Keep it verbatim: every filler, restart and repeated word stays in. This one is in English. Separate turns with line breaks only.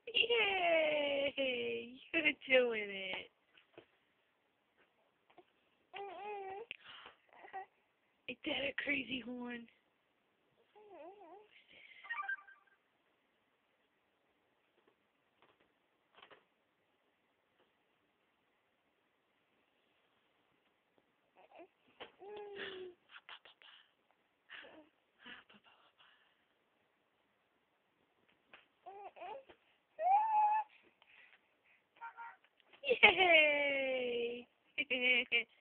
Yay! You're doing it. Ain't that a crazy horn? Yay!